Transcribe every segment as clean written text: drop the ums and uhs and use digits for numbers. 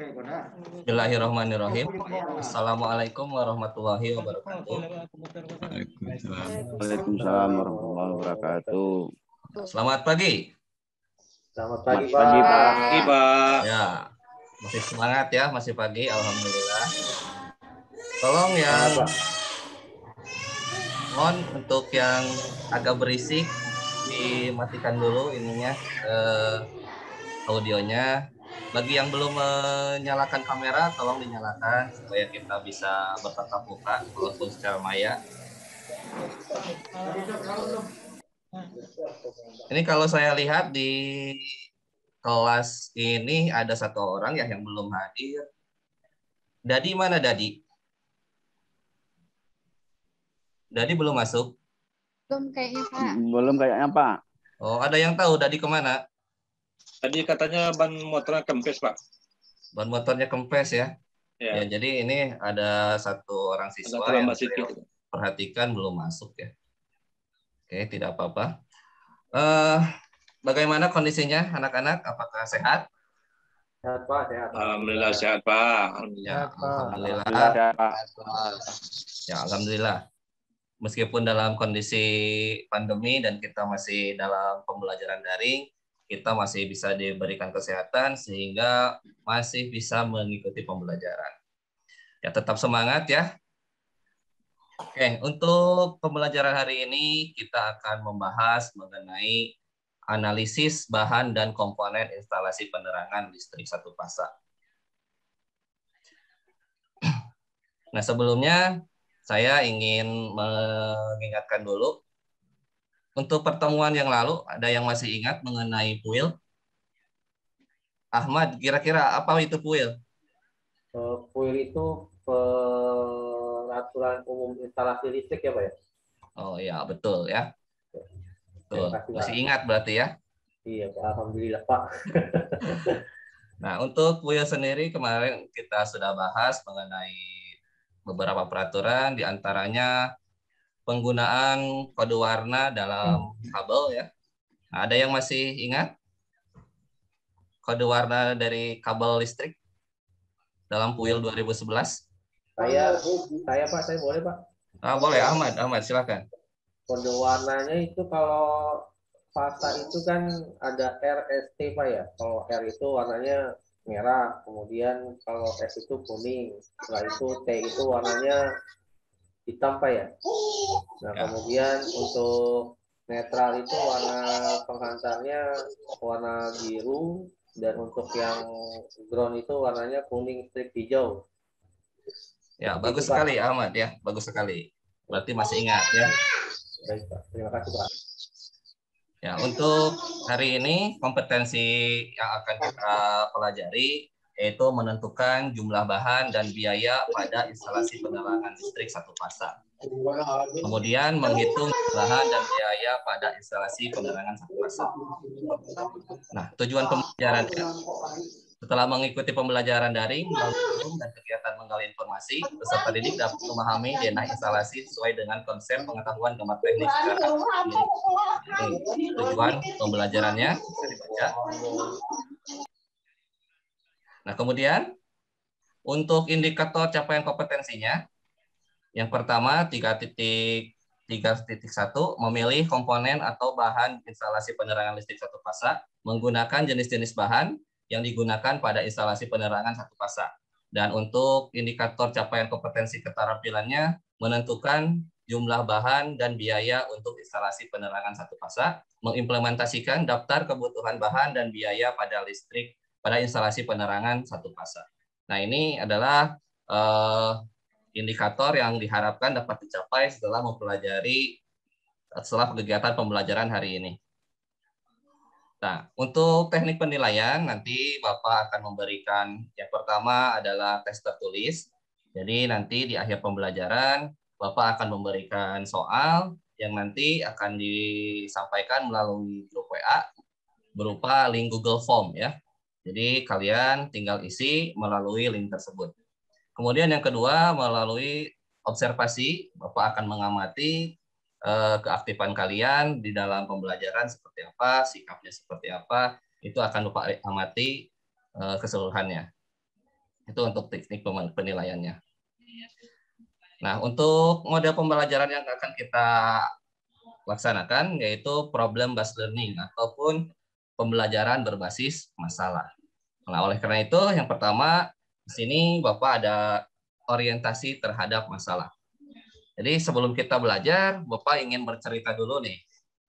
Bismillahirrahmanirrahim. Assalamualaikum warahmatullahi wabarakatuh. Waalaikumsalam warahmatullahi wabarakatuh. Selamat pagi. Selamat pagi, Pak. Ya, masih semangat ya, masih pagi, alhamdulillah. Tolong yang mohon untuk yang agak berisik dimatikan dulu ininya audionya. Bagi yang belum menyalakan kamera, tolong dinyalakan supaya kita bisa bertatap muka walaupun secara maya. Ini kalau saya lihat di kelas ini ada satu orang ya yang belum hadir. Dadi mana Dadi? Dadi belum masuk? Belum kayaknya, Pak. Belum kayaknya, Pak. Oh, ada yang tahu Dadi kemana? Tadi katanya ban motornya kempes, Pak. Ban motornya kempes ya? Ya, Jadi ini ada satu orang siswa agak yang terlambat saya sedikit. perhatikan belum masuk ya. Oke, tidak apa-apa. Bagaimana kondisinya anak-anak? Apakah sehat? Sehat, Pak. Sehat. Alhamdulillah sehat, Pak. Ya, alhamdulillah. Sehat, Pak. Ya, alhamdulillah. Meskipun dalam kondisi pandemi dan kita masih dalam pembelajaran daring, kita masih bisa diberikan kesehatan sehingga masih bisa mengikuti pembelajaran. Ya, tetap semangat ya. Oke, untuk pembelajaran hari ini kita akan membahas mengenai analisis bahan dan komponen instalasi penerangan listrik satu fasa. Nah, sebelumnya saya ingin mengingatkan dulu, untuk pertemuan yang lalu, ada yang masih ingat mengenai PUIL? Ahmad, kira-kira apa itu PUIL? PUIL itu peraturan umum instalasi listrik ya, Pak ya? Oh ya, betul ya. Betul. Kasih, Masih Pak. ingat berarti ya? Iya, Pak. Alhamdulillah, Pak. Nah, untuk PUIL sendiri kemarin kita sudah bahas mengenai beberapa peraturan, diantaranya penggunaan kode warna dalam kabel ya. Nah, ada yang masih ingat kode warna dari kabel listrik dalam PUIL 2011? Saya Pak, saya boleh, Pak. Boleh, Ahmad silakan. Kode warnanya itu kalau fasa itu kan ada RST, Pak ya. Kalau R itu warnanya merah, kemudian kalau S itu kuning, setelah itu T itu warnanya hitam, Pak ya. Nah, kemudian untuk netral itu warna penghantarnya warna biru, dan untuk yang ground itu warnanya kuning strip hijau. Ya, Seperti bagus itu, Pak. sekali Ahmad ya, bagus sekali. Berarti masih ingat ya. Baik, Pak. Terima kasih, Pak. Ya, untuk hari ini kompetensi yang akan kita pelajari yaitu menentukan jumlah bahan dan biaya pada instalasi penerangan listrik satu fasa. Kemudian menghitung bahan dan biaya pada instalasi penerangan satu fasa. Nah, tujuan pembelajarannya setelah mengikuti pembelajaran daring melalui Zoom dan kegiatan menggali informasi, peserta didik dapat memahami denah instalasi sesuai dengan konsep pengetahuan gambar teknik secara diri. Ini tujuan pembelajarannya bisa dibaca. Nah, kemudian untuk indikator capaian kompetensinya, yang pertama 3.1 memilih komponen atau bahan instalasi penerangan listrik satu fasa menggunakan jenis-jenis bahan yang digunakan pada instalasi penerangan satu fasa. Dan untuk indikator capaian kompetensi keterampilannya menentukan jumlah bahan dan biaya untuk instalasi penerangan satu fasa, mengimplementasikan daftar kebutuhan bahan dan biaya pada listrik pada instalasi penerangan satu fasa. Nah, ini adalah indikator yang diharapkan dapat dicapai setelah kegiatan pembelajaran hari ini. Nah, untuk teknik penilaian nanti Bapak akan memberikan yang pertama adalah tes tertulis. Jadi nanti di akhir pembelajaran Bapak akan memberikan soal yang nanti akan disampaikan melalui grup WA berupa link Google Form ya. Jadi kalian tinggal isi melalui link tersebut. Kemudian yang kedua melalui observasi, Bapak akan mengamati keaktifan kalian di dalam pembelajaran seperti apa, sikapnya seperti apa, itu akan Bapak amati keseluruhannya. Itu untuk teknik penilaiannya. Nah, untuk model pembelajaran yang akan kita laksanakan yaitu problem based learning ataupun pembelajaran berbasis masalah. Nah, oleh karena itu yang pertama di sini Bapak ada orientasi terhadap masalah. Jadi sebelum kita belajar, Bapak ingin bercerita dulu nih.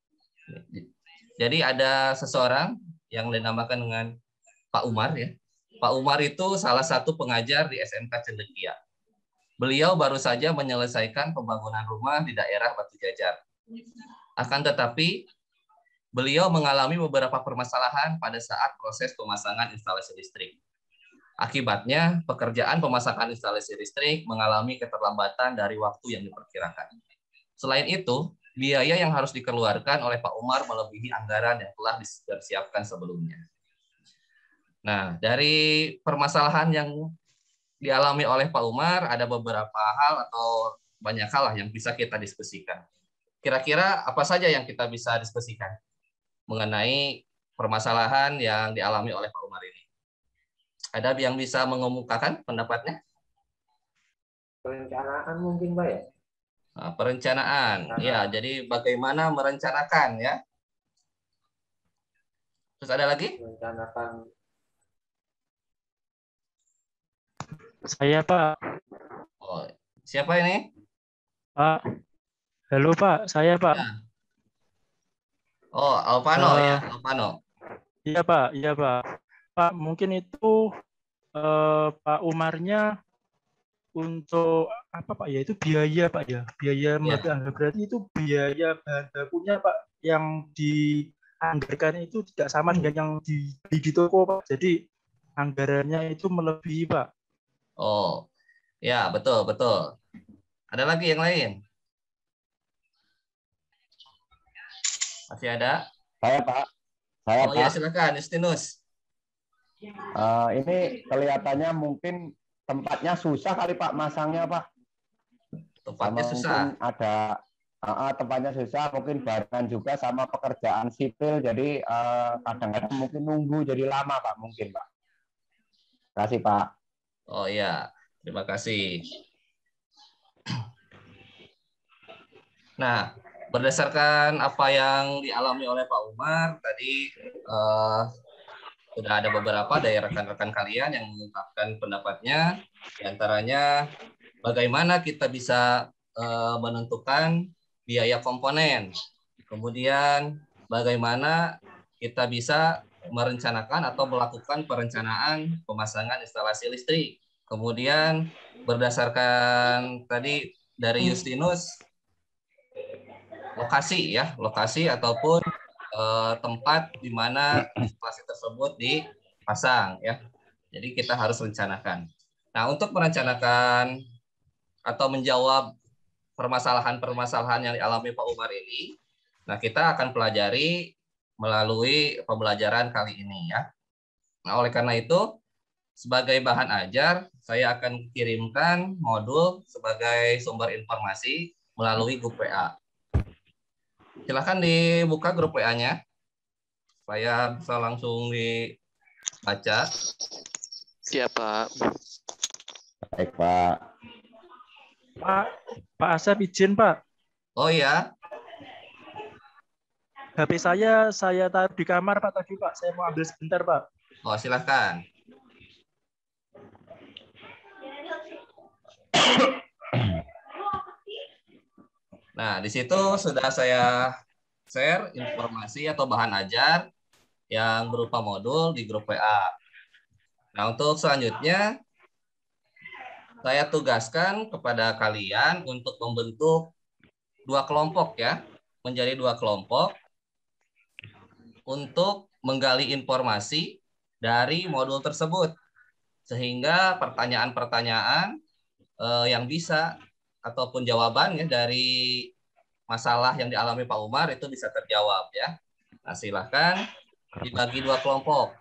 Jadi ada seseorang yang dinamakan dengan Pak Umar ya. Pak Umar itu salah satu pengajar di SMK Cendekia. Beliau baru saja menyelesaikan pembangunan rumah di daerah Batu Jajar. Akan tetapi, beliau mengalami beberapa permasalahan pada saat proses pemasangan instalasi listrik. Akibatnya, pekerjaan pemasangan instalasi listrik mengalami keterlambatan dari waktu yang diperkirakan. Selain itu, biaya yang harus dikeluarkan oleh Pak Umar melebihi anggaran yang telah disiapkan sebelumnya. Nah, dari permasalahan yang dialami oleh Pak Umar, ada beberapa hal atau banyak hal lah yang bisa kita diskusikan. Kira-kira apa saja yang kita bisa diskusikan mengenai permasalahan yang dialami oleh Pak Umar ini? Ada yang bisa mengemukakan pendapatnya? Perencanaan mungkin, Pak ya? Nah, perencanaan, ya. Jadi bagaimana merencanakan ya? Terus ada lagi? Merencanakan. Saya Pak. Oh, siapa ini? Pak. Halo Pak, saya Pak. Ya. Oh, Alpano ya, Alpano. Iya Pak, iya Pak. Pak, mungkin itu Pak Umarnya untuk apa Pak ya? Itu biaya Pak ya, biaya Ya. berarti itu biaya bahan bakunya Pak yang dianggarkan itu tidak sama dengan yang dibeli di toko Pak. Jadi anggarannya itu melebihi Pak. Oh, ya betul betul. Ada lagi yang lain? Masih ada? Saya Pak. Saya Oh Pak. ya silakan, Justinus. Ini kelihatannya mungkin tempatnya susah kali Pak masangnya Pak. Tempatnya Sama susah. mungkin ada tempatnya susah, mungkin barengan juga sama pekerjaan sipil, jadi kadang-kadang mungkin nunggu jadi lama Pak mungkin Pak. Terima kasih Pak. Oh ya, terima kasih. Nah, berdasarkan apa yang dialami oleh Pak Umar tadi, sudah ada beberapa dari rekan-rekan kalian yang mengungkapkan pendapatnya. Di antaranya, bagaimana kita bisa menentukan biaya komponen. Kemudian, bagaimana kita bisa merencanakan atau melakukan perencanaan pemasangan instalasi listrik. Kemudian, berdasarkan tadi dari Justinus, lokasi ataupun tempat di mana instalasi tersebut dipasang ya. Jadi kita harus rencanakan. Nah, untuk merencanakan atau menjawab permasalahan-permasalahan yang dialami Pak Umar ini, nah kita akan pelajari melalui pembelajaran kali ini ya. Nah, oleh karena itu sebagai bahan ajar, saya akan kirimkan modul sebagai sumber informasi melalui grup WA. Silahkan dibuka grup WA-nya, supaya bisa langsung dibaca. Siap, Pak. Baik Pak. Pak Asep izin Pak. Oh iya. HP saya taruh di kamar Pak tadi Pak. Saya mau ambil sebentar Pak. Oh silahkan. Nah, di situ sudah saya share informasi atau bahan ajar yang berupa modul di grup WA. Nah, untuk selanjutnya, saya tugaskan kepada kalian untuk membentuk 2 kelompok ya, menjadi 2 kelompok untuk menggali informasi dari modul tersebut. Sehingga pertanyaan-pertanyaan yang bisa ataupun jawaban ya dari masalah yang dialami Pak Umar itu bisa terjawab ya. Nah, silahkan dibagi 2 kelompok.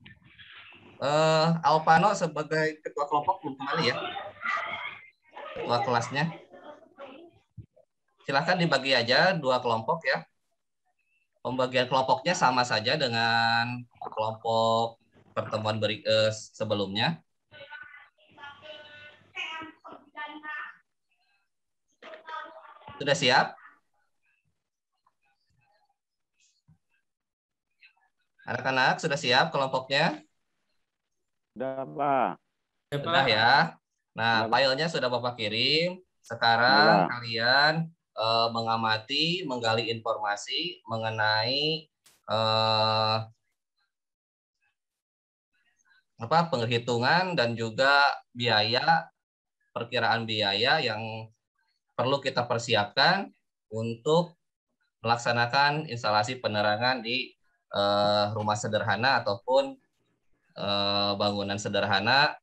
Alpano sebagai ketua kelompok belum kembali ya, ketua kelasnya. Silahkan dibagi aja 2 kelompok ya. Pembagian kelompoknya sama saja dengan kelompok pertemuan sebelumnya. Sudah siap? Anak-anak sudah siap kelompoknya? Sudah, Pak. Sudah ya. Nah, filenya sudah Bapak kirim. Sekarang kalian mengamati, menggali informasi mengenai penghitungan dan juga biaya, perkiraan biaya yang perlu kita persiapkan untuk melaksanakan instalasi penerangan di rumah sederhana ataupun bangunan sederhana.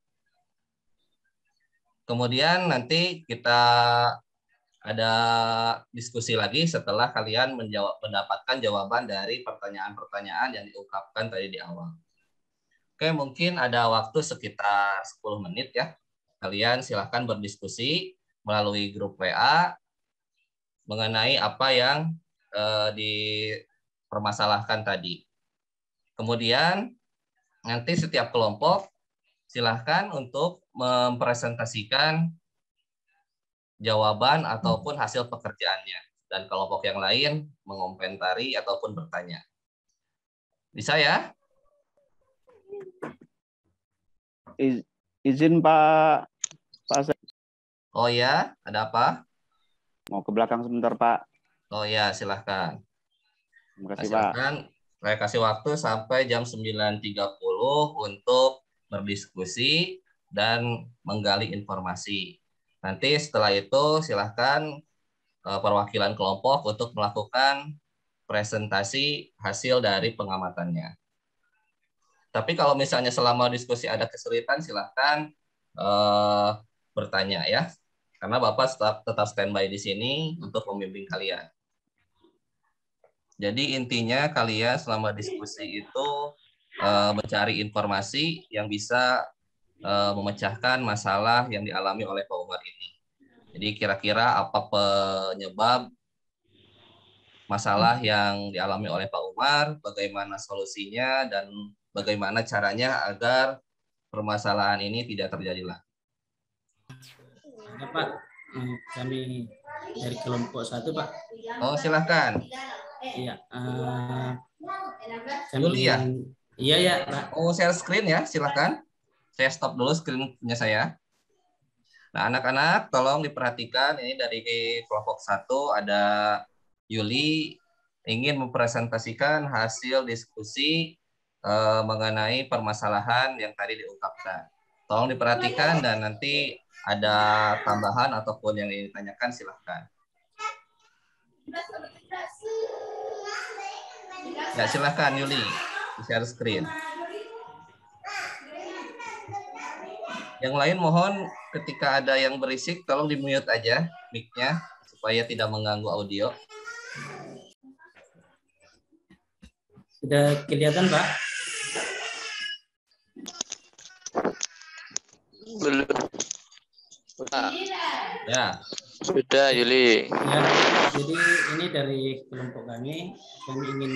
Kemudian nanti kita ada diskusi lagi setelah kalian mendapatkan jawaban dari pertanyaan-pertanyaan yang diungkapkan tadi di awal. Oke, mungkin ada waktu sekitar 10 menit ya. Kalian silahkan berdiskusi melalui grup WA mengenai apa yang dipermasalahkan tadi. Kemudian nanti setiap kelompok silahkan untuk mempresentasikan jawaban ataupun hasil pekerjaannya. Dan kelompok yang lain mengomentari ataupun bertanya. Bisa ya? Izin Pak. Oh ya, ada apa? Mau ke belakang sebentar, Pak. Oh ya, silahkan. Terima kasih, Silahkan. Saya kasih waktu sampai jam 9.30 untuk berdiskusi dan menggali informasi. Nanti setelah itu silahkan perwakilan kelompok untuk melakukan presentasi hasil dari pengamatannya. Tapi kalau misalnya selama diskusi ada kesulitan, silahkan bertanya ya. Karena Bapak tetap standby di sini untuk membimbing kalian. Jadi intinya kalian selama diskusi itu mencari informasi yang bisa memecahkan masalah yang dialami oleh Pak Umar ini. Jadi kira-kira apa penyebab masalah yang dialami oleh Pak Umar, bagaimana solusinya, dan bagaimana caranya agar permasalahan ini tidak terjadi lagi. Ya, Pak, kami dari kelompok 1, Pak. Oh, silahkan. Iya. Yuli ya? Iya ya, Pak. Oh, share screen ya, silahkan. Saya stop dulu screen punya saya. Nah, anak-anak tolong diperhatikan, ini dari kelompok 1 ada Yuli ingin mempresentasikan hasil diskusi mengenai permasalahan yang tadi diungkapkan. Tolong diperhatikan dan nanti ada tambahan ataupun yang ingin ditanyakan silahkan. Ya, silahkan Yuli, share screen. Yang lain mohon ketika ada yang berisik tolong di-mute aja mic-nya supaya tidak mengganggu audio. Sudah kelihatan, Pak? Belum. Ya. Sudah, Yuli. Ya, jadi ini dari kelompok kami ingin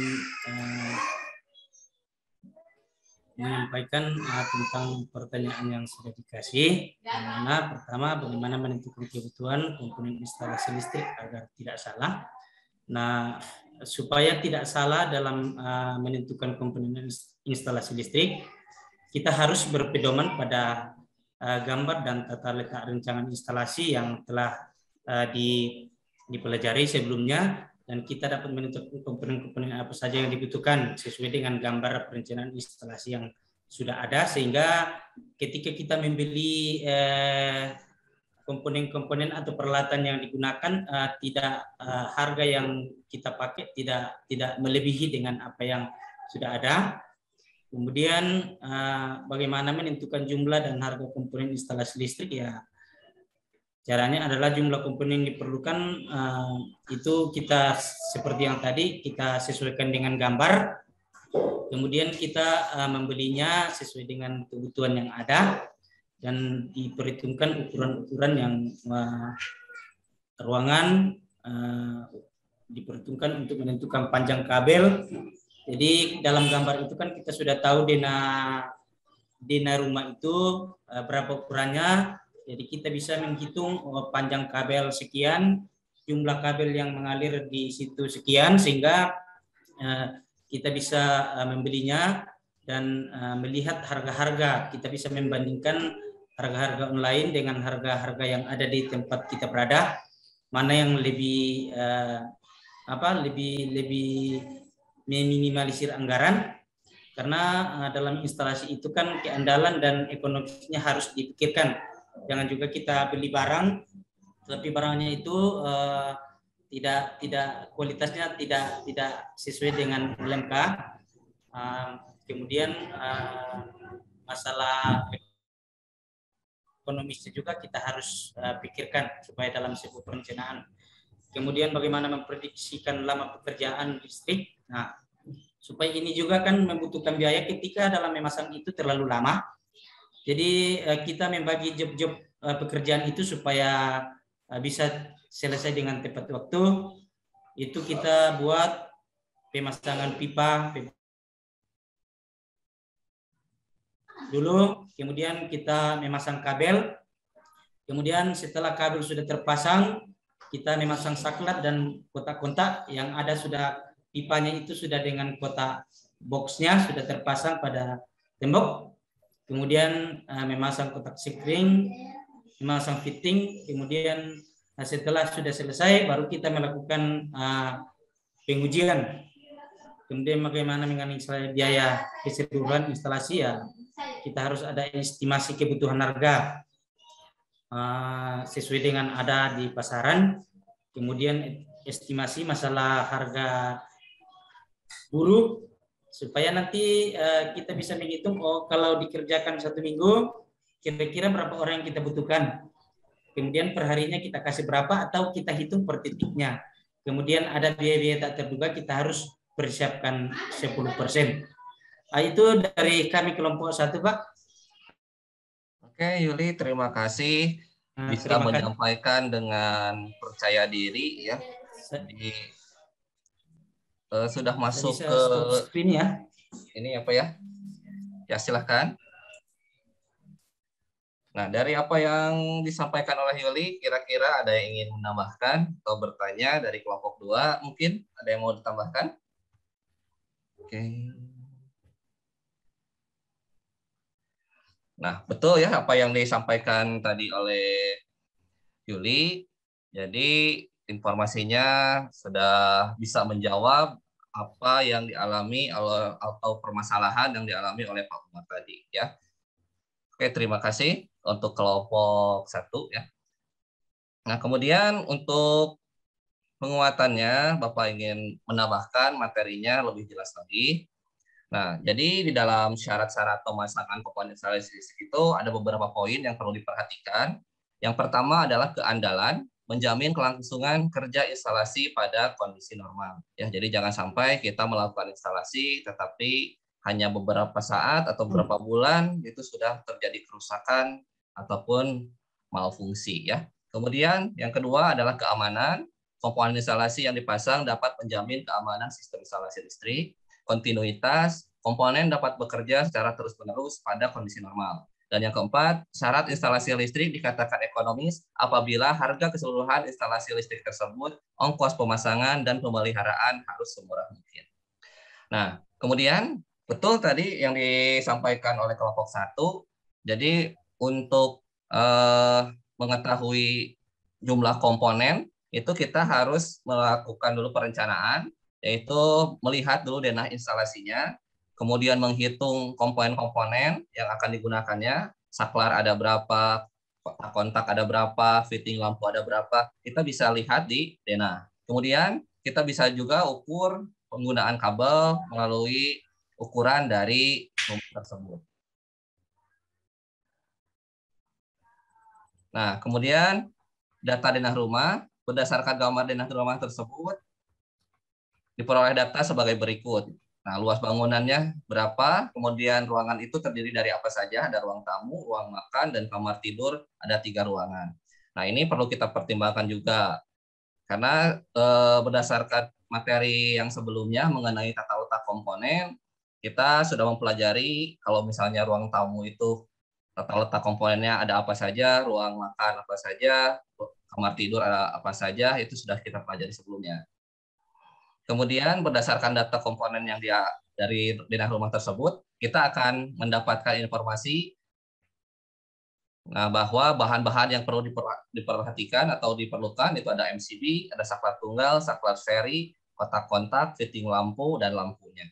menyampaikan tentang pertanyaan yang sudah dikasih. Yang mana pertama, bagaimana menentukan kebutuhan komponen instalasi listrik agar tidak salah. Nah, supaya tidak salah dalam menentukan komponen instalasi listrik, kita harus berpedoman pada gambar dan tata letak rancangan instalasi yang telah dipelajari sebelumnya, dan kita dapat menentukan komponen-komponen apa saja yang dibutuhkan sesuai dengan gambar perencanaan instalasi yang sudah ada, sehingga ketika kita membeli komponen-komponen atau peralatan yang digunakan, harga yang kita pakai tidak melebihi dengan apa yang sudah ada. Kemudian bagaimana menentukan jumlah dan harga komponen instalasi listrik, ya caranya adalah jumlah komponen yang diperlukan itu kita seperti yang tadi kita sesuaikan dengan gambar, kemudian kita membelinya sesuai dengan kebutuhan yang ada dan diperhitungkan ukuran-ukuran yang ruangan, diperhitungkan untuk menentukan panjang kabel. Jadi dalam gambar itu kan kita sudah tahu dena rumah itu berapa ukurannya. Jadi kita bisa menghitung panjang kabel sekian, jumlah kabel yang mengalir di situ sekian, sehingga kita bisa membelinya dan melihat harga-harga. Kita bisa membandingkan harga-harga online dengan harga-harga yang ada di tempat kita berada, mana yang lebih lebih meminimalisir anggaran, karena dalam instalasi itu kan keandalan dan ekonomisnya harus dipikirkan. Jangan juga kita beli barang tapi barangnya itu tidak kualitasnya tidak sesuai dengan LMK. Kemudian masalah ekonomisnya juga kita harus pikirkan supaya dalam sebuah perencanaan. Kemudian bagaimana memprediksikan lama pekerjaan listrik. Nah, supaya ini juga kan membutuhkan biaya ketika dalam memasang itu terlalu lama. Jadi kita membagi job-job pekerjaan itu supaya bisa selesai dengan tepat waktu. Itu kita buat pemasangan pipa dulu, kemudian kita memasang kabel, kemudian setelah kabel sudah terpasang, kita memasang saklar dan kotak-kotak yang ada sudah, pipanya itu sudah dengan kotak boxnya sudah terpasang pada tembok, kemudian memasang kotak sikring, memasang fitting, kemudian setelah sudah selesai baru kita melakukan pengujian. Kemudian bagaimana mengenai biaya keseluruhan instalasi, ya kita harus ada estimasi kebutuhan harga sesuai dengan ada di pasaran. Kemudian estimasi masalah harga buruh supaya nanti kita bisa menghitung, oh kalau dikerjakan 1 minggu kira-kira berapa orang yang kita butuhkan. Kemudian perharinya kita kasih berapa atau kita hitung per titiknya. Kemudian ada biaya-biaya tak terduga kita harus persiapkan 10%. Itu dari kami kelompok 1, Pak. Oke, Yuli, terima kasih bisa menyampaikan dengan percaya diri ya. Jadi sudah masuk ke screen ya. Ini apa ya? Ya, silahkan. Nah, dari apa yang disampaikan oleh Yuli, kira-kira ada yang ingin menambahkan atau bertanya dari kelompok 2? Mungkin ada yang mau ditambahkan? Oke. Nah, betul ya apa yang disampaikan tadi oleh Yuli. Jadi informasinya sudah bisa menjawab apa yang dialami atau permasalahan yang dialami oleh Pak Umar tadi ya. Oke, terima kasih untuk kelompok 1 ya. Nah, kemudian untuk penguatannya Bapak ingin menambahkan materinya lebih jelas lagi. Nah, jadi di dalam syarat-syarat pemasangan komponen instalasi listrik itu ada beberapa poin yang perlu diperhatikan. Yang pertama adalah keandalan, menjamin kelangsungan kerja instalasi pada kondisi normal. Ya, jadi jangan sampai kita melakukan instalasi tetapi hanya beberapa saat atau beberapa bulan itu sudah terjadi kerusakan ataupun malfungsi ya. Kemudian yang kedua adalah keamanan. Komponen instalasi yang dipasang dapat menjamin keamanan sistem instalasi listrik. Kontinuitas, komponen dapat bekerja secara terus-menerus pada kondisi normal. Dan yang keempat, syarat instalasi listrik dikatakan ekonomis apabila harga keseluruhan instalasi listrik tersebut, ongkos pemasangan dan pemeliharaan harus semurah mungkin. Nah, kemudian betul tadi yang disampaikan oleh kelompok 1, jadi untuk mengetahui jumlah komponen, itu kita harus melakukan dulu perencanaan, yaitu melihat dulu denah instalasinya, kemudian menghitung komponen-komponen yang akan digunakannya, saklar ada berapa, kontak ada berapa, fitting lampu ada berapa, kita bisa lihat di denah. Kemudian kita bisa juga ukur penggunaan kabel melalui ukuran dari nomor tersebut. Nah, kemudian data denah rumah, berdasarkan gambar denah rumah tersebut, diperoleh data sebagai berikut. Nah, luas bangunannya berapa, kemudian ruangan itu terdiri dari apa saja, ada ruang tamu, ruang makan, dan kamar tidur, ada 3 ruangan. Nah, ini perlu kita pertimbangkan juga, karena berdasarkan materi yang sebelumnya mengenai tata letak komponen, kita sudah mempelajari kalau misalnya ruang tamu itu tata letak komponennya ada apa saja, ruang makan apa saja, kamar tidur ada apa saja, itu sudah kita pelajari sebelumnya. Kemudian berdasarkan data komponen yang dari denah rumah tersebut, kita akan mendapatkan informasi bahwa bahan-bahan yang perlu diperhatikan atau diperlukan itu ada MCB, ada saklar tunggal, saklar seri, kotak kontak, fitting lampu, dan lampunya.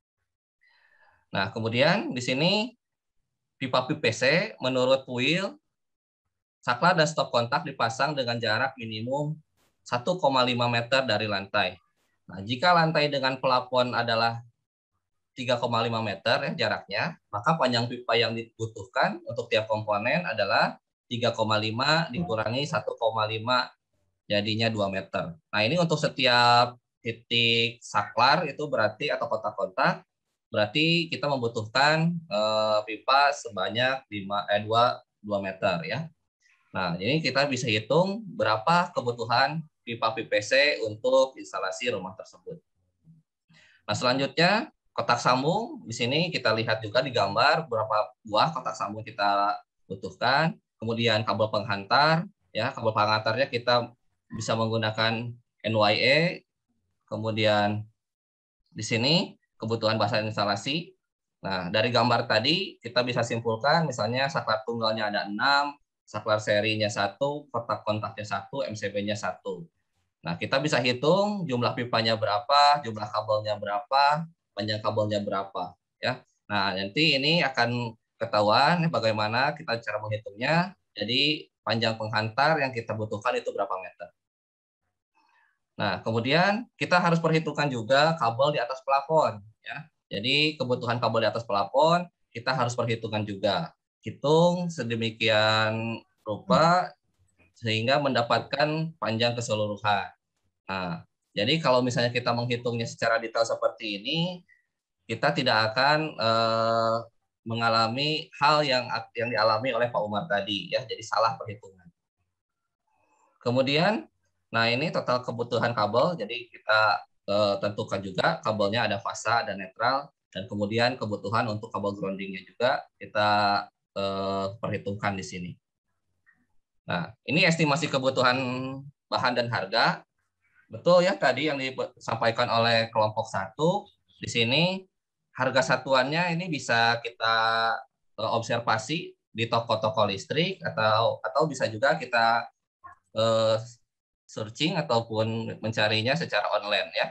Nah, kemudian di sini pipa PVC menurut PUIL, saklar dan stop kontak dipasang dengan jarak minimum 1,5 meter dari lantai. Nah, jika lantai dengan pelafon adalah 3,5 meter ya jaraknya, maka panjang pipa yang dibutuhkan untuk tiap komponen adalah 3,5 dikurangi 1,5 jadinya 2 meter. Nah, ini untuk setiap titik saklar itu berarti atau kotak-kotak berarti kita membutuhkan pipa sebanyak 2 meter ya. Nah, ini kita bisa hitung berapa kebutuhan pipa PVC untuk instalasi rumah tersebut. Nah, selanjutnya kotak sambung, di sini kita lihat juga di gambar berapa buah kotak sambung kita butuhkan. Kemudian kabel penghantar, ya kabel penghantarnya kita bisa menggunakan NYE. Kemudian di sini kebutuhan bahan instalasi. Nah, dari gambar tadi kita bisa simpulkan, misalnya saklar tunggalnya ada 6, saklar serinya 1, kotak kontaknya 1, MCB-nya 1. Nah, kita bisa hitung jumlah pipanya berapa, jumlah kabelnya berapa, panjang kabelnya berapa ya. Nah, nanti ini akan ketahuan bagaimana kita cara menghitungnya. Jadi panjang penghantar yang kita butuhkan itu berapa meter. Nah, kemudian kita harus perhitungkan juga kabel di atas plafon ya. Jadi kebutuhan kabel di atas plafon kita harus perhitungkan juga. Hitung sedemikian rupa sehingga mendapatkan panjang keseluruhan. Nah, jadi kalau misalnya kita menghitungnya secara detail seperti ini, kita tidak akan mengalami hal yang dialami oleh Pak Umar tadi ya, jadi salah perhitungan. Kemudian, nah ini total kebutuhan kabel, jadi kita tentukan juga kabelnya ada fasa dan netral, dan kemudian kebutuhan untuk kabel groundingnya juga kita perhitungkan di sini. Nah, ini estimasi kebutuhan bahan dan harga. Betul ya tadi yang disampaikan oleh kelompok 1. Di sini harga satuannya ini bisa kita observasi di toko-toko listrik atau bisa juga kita searching ataupun mencarinya secara online ya.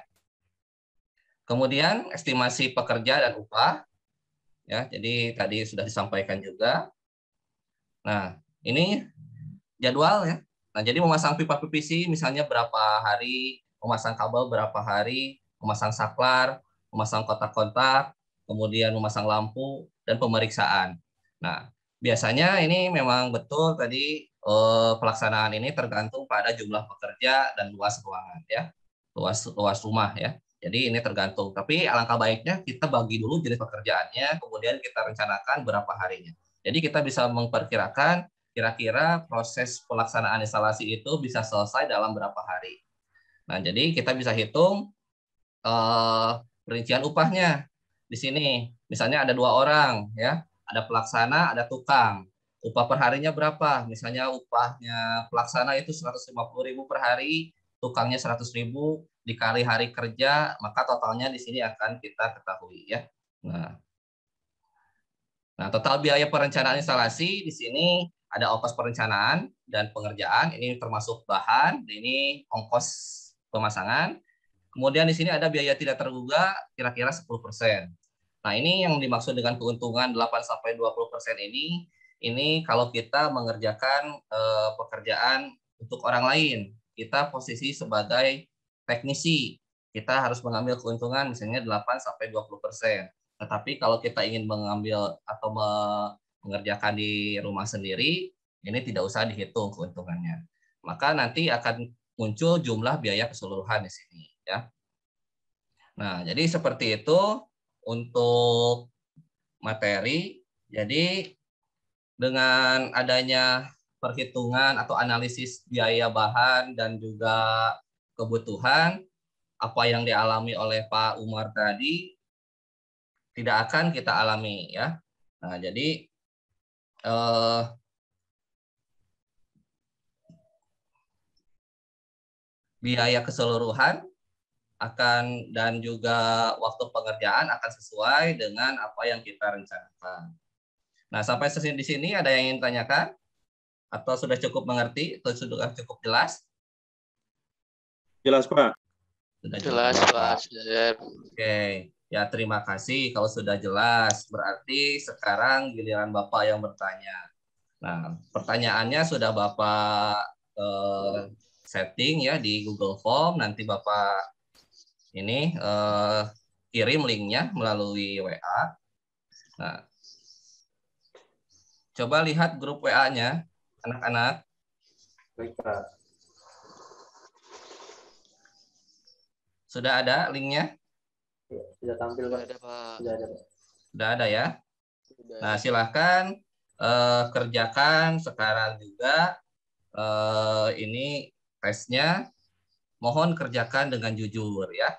Kemudian estimasi pekerja dan upah ya. Jadi tadi sudah disampaikan juga. Nah, ini jadwal ya. Nah, jadi memasang pipa PVC misalnya berapa hari, memasang kabel berapa hari, memasang saklar, memasang kotak-kotak, kemudian memasang lampu, dan pemeriksaan. Nah, biasanya ini memang betul tadi pelaksanaan ini tergantung pada jumlah pekerja dan luas ruangan ya, luas rumah ya. Jadi ini tergantung. Tapi alangkah baiknya kita bagi dulu jenis pekerjaannya, kemudian kita rencanakan berapa harinya. Jadi kita bisa memperkirakan kira-kira proses pelaksanaan instalasi itu bisa selesai dalam berapa hari. Nah, jadi kita bisa hitung rincian upahnya. Di sini, misalnya ada 2 orang, ya, ada pelaksana, ada tukang. Upah per harinya berapa? Misalnya upahnya pelaksana itu 150.000 per hari, tukangnya 100.000 dikali hari kerja, maka totalnya di sini akan kita ketahui, ya. Nah, total biaya perencanaan instalasi di sini ada ongkos perencanaan dan pengerjaan, ini termasuk bahan, ini ongkos pemasangan. Kemudian di sini ada biaya tidak terduga kira-kira 10%. Nah, ini yang dimaksud dengan keuntungan 8-20% ini kalau kita mengerjakan pekerjaan untuk orang lain. Kita posisi sebagai teknisi, kita harus mengambil keuntungan misalnya 8-20%. Tetapi kalau kita ingin mengambil atau mengerjakan di rumah sendiri, ini tidak usah dihitung keuntungannya. Maka nanti akan muncul jumlah biaya keseluruhan di sini, ya. Nah, jadi seperti itu untuk materi. Jadi dengan adanya perhitungan atau analisis biaya bahan dan juga kebutuhan, apa yang dialami oleh Pak Umar tadi tidak akan kita alami, ya. Nah, jadi biaya keseluruhan akan dan juga waktu pengerjaan akan sesuai dengan apa yang kita rencanakan. Nah, sampai di sini ada yang ingin tanyakan? Atau sudah cukup mengerti? Atau sudah cukup jelas? Jelas, Pak. Sudah Jelas, Pak. Siap. Oke, ya terima kasih kalau sudah jelas. Berarti sekarang giliran Bapak yang bertanya. Nah, pertanyaannya sudah Bapak setting ya di Google Form. Nanti Bapak ini kirim linknya melalui WA. Nah, coba lihat grup WA-nya, anak-anak. Baik, Pak. Sudah ada linknya? Ya, sudah tampil, Pak. Ada, Pak. Sudah ada, Pak. Sudah ada ya? Sudah. Nah, silahkan kerjakan sekarang juga ini tesnya. Mohon kerjakan dengan jujur ya.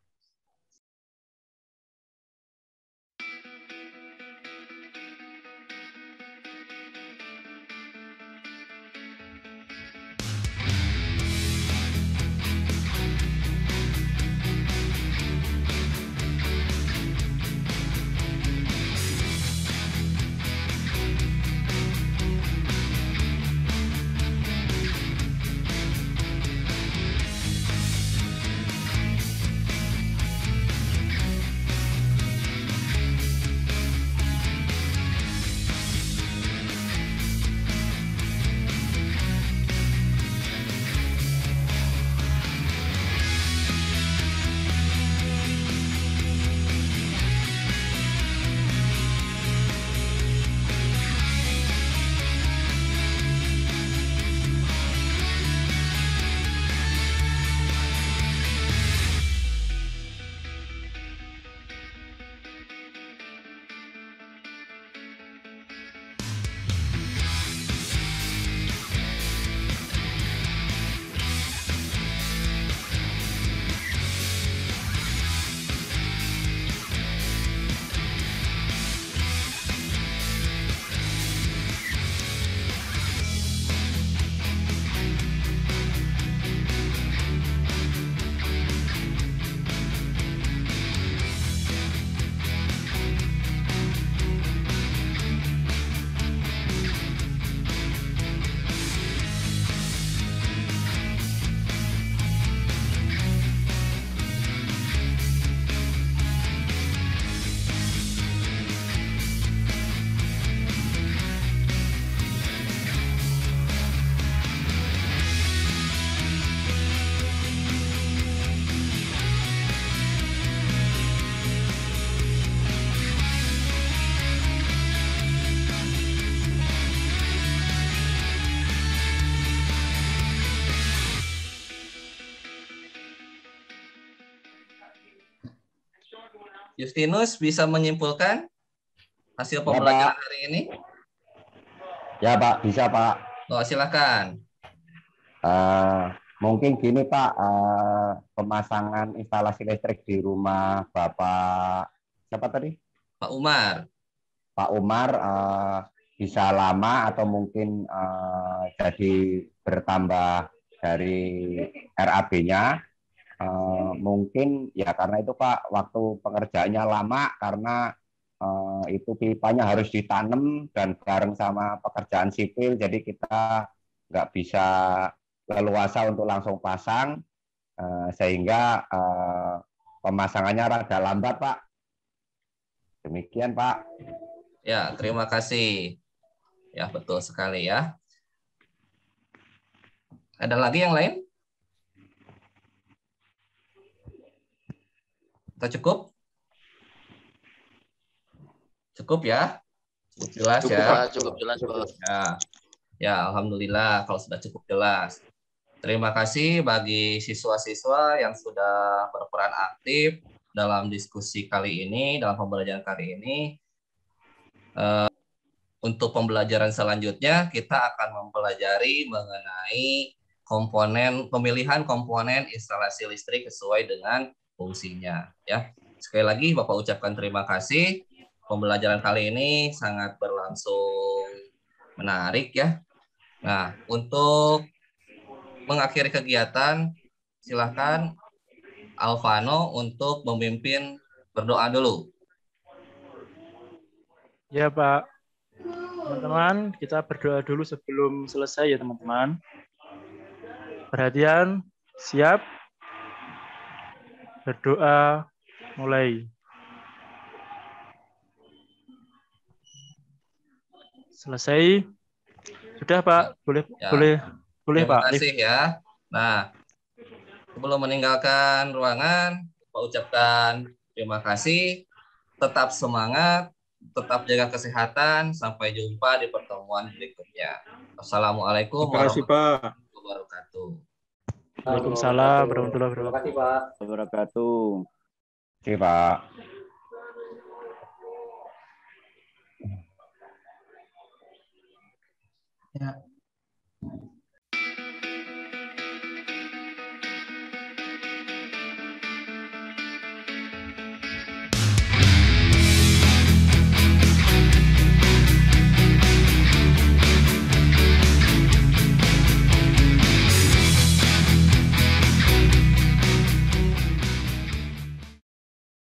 Justinus bisa menyimpulkan hasil pembelajaran hari ini? Ya Pak, bisa Pak. Oh, silakan. Mungkin gini Pak, pemasangan instalasi listrik di rumah Bapak siapa tadi? Pak Umar. Pak Umar bisa lama atau mungkin jadi bertambah dari RAB-nya. Mungkin ya karena itu Pak, waktu pengerjaannya lama karena itu pipanya harus ditanam dan bareng sama pekerjaan sipil, jadi kita nggak bisa leluasa untuk langsung pasang, sehingga pemasangannya rada lambat Pak. Demikian Pak. Ya, terima kasih. Ya, betul sekali ya. Ada lagi yang lain? Kita cukup? Cukup ya? Cukup jelas Cukup, ya? Pak. Cukup jelas, Pak. Ya, alhamdulillah kalau sudah cukup jelas. Terima kasih bagi siswa-siswa yang sudah berperan aktif dalam diskusi kali ini, dalam pembelajaran kali ini. Untuk pembelajaran selanjutnya, kita akan mempelajari mengenai pemilihan komponen instalasi listrik sesuai dengan fungsinya. Ya, sekali lagi Bapak ucapkan terima kasih. Pembelajaran kali ini sangat berlangsung menarik ya. Nah, untuk mengakhiri kegiatan, Silakan Alvano untuk memimpin berdoa dulu. Ya Pak. Teman-teman, kita berdoa dulu sebelum selesai ya teman-teman. Perhatian, siap. Berdoa, mulai. Selesai. Sudah Pak, boleh Ya. boleh Terima Pak. kasih ya. Nah, sebelum meninggalkan ruangan, Pak ucapkan terima kasih. Tetap semangat, tetap jaga kesehatan. Sampai jumpa di pertemuan berikutnya. Assalamualaikum Terima kasih, Pak. warahmatullahi wabarakatuh. Waalaikumsalam warahmatullahi Terima kasih, wabarakatuh. Pak. Wabarakatuh. Oke, Pak. Ya.